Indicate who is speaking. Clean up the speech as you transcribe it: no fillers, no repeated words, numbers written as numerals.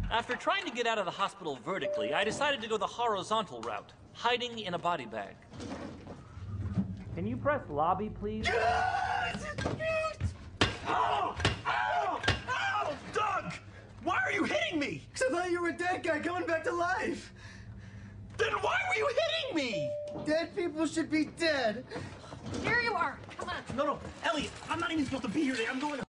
Speaker 1: After trying to get out of the hospital vertically, I decided to go the horizontal route, hiding in a body bag. Can you press lobby, please?
Speaker 2: Ow! Ow! Ow! Doug! Why are you hitting me?
Speaker 3: Because I thought you were a dead guy coming back to life.
Speaker 2: Then why were you hitting me?
Speaker 3: Dead people should be dead.
Speaker 4: Here you are. Come on.
Speaker 2: No, Elliot, I'm not even supposed to be here today. I'm going